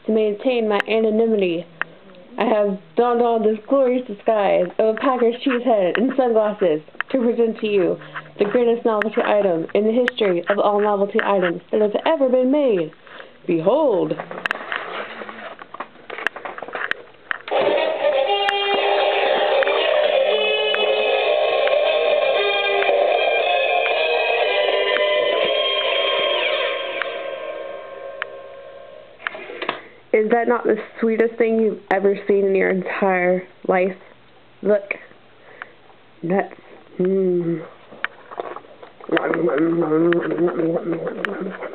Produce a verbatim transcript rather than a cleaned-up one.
to maintain my anonymity. I have donned on this glorious disguise of a Packers cheesehead and sunglasses to present to you the greatest novelty item in the history of all novelty items that has ever been made. Behold! Is that not the sweetest thing you've ever seen in your entire life? Look. Nuts. Mmm.